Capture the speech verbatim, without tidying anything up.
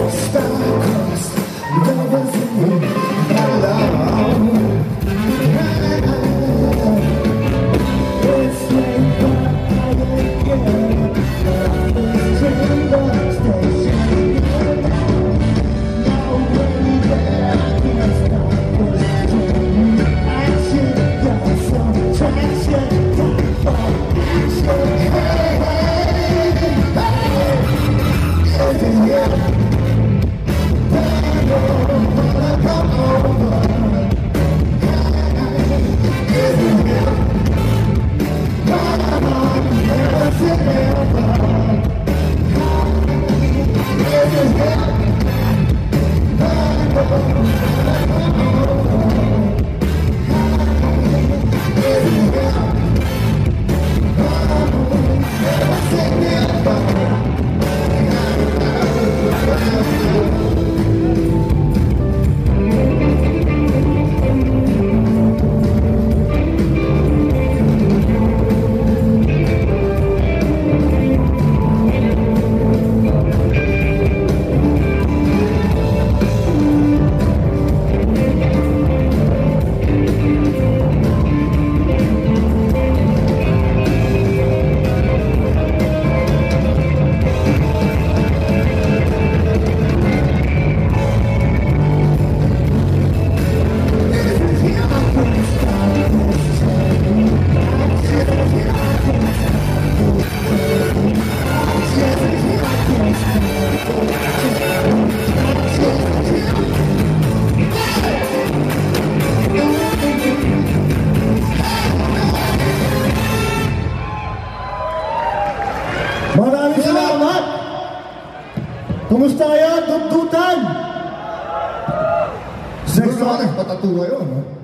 Star-crossed lovers in love. It's like fire again. It's in the station. No way that I can stop this train. Action, got some traction, time for action. Hey, hey, hey. Is it here? Maraming salamat! Kumusta kayo, Dugdutan? Next time, patatuwa yun.